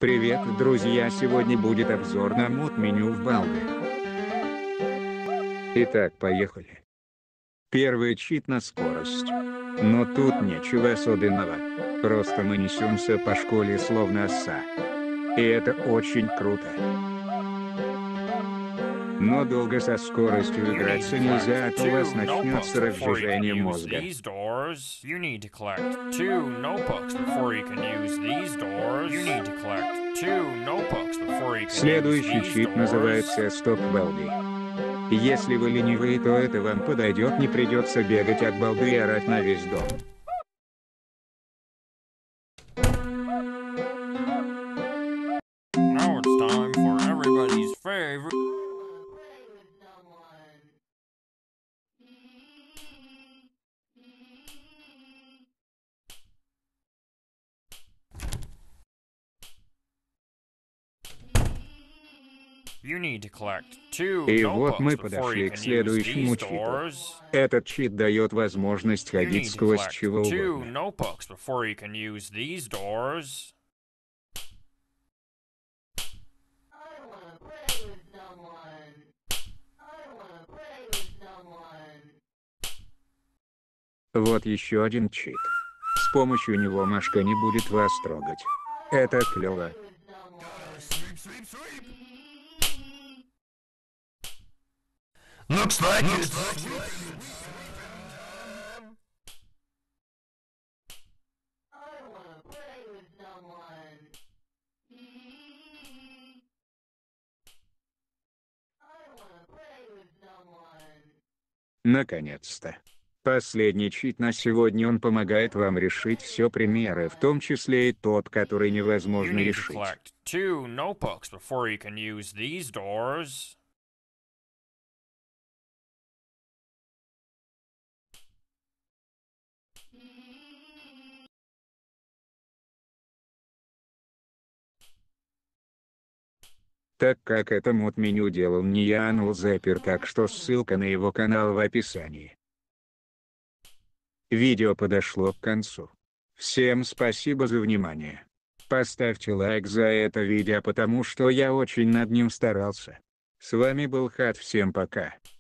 Привет, друзья! Сегодня будет обзор на мод меню в Балде. Итак, поехали. Первый чит на скорость. Но тут ничего особенного. Просто мы несемся по школе словно оса. И это очень круто. Но долго со скоростью играться нельзя, а то у вас начнется раздвижение мозга. Следующий чит называется Стоп Балди. Если вы ленивые, то это вам подойдет, не придется бегать от балды и орать на весь дом. Now it's time for everybody's favorite. И вот мы подошли к следующему читу. Этот чит дает возможность ходить сквозь чего угодно. Вот еще один чит. С помощью него Машка не будет вас трогать. Это клево. Ну, кстати, Наконец-то. Последний чит на сегодня, он помогает вам решить все примеры, в том числе и тот, который невозможно решить. Так как это мод меню делал не я, а NullZapper, так что ссылка на его канал в описании. Видео подошло к концу. Всем спасибо за внимание. Поставьте лайк за это видео, потому что я очень над ним старался. С вами был Хат, всем пока.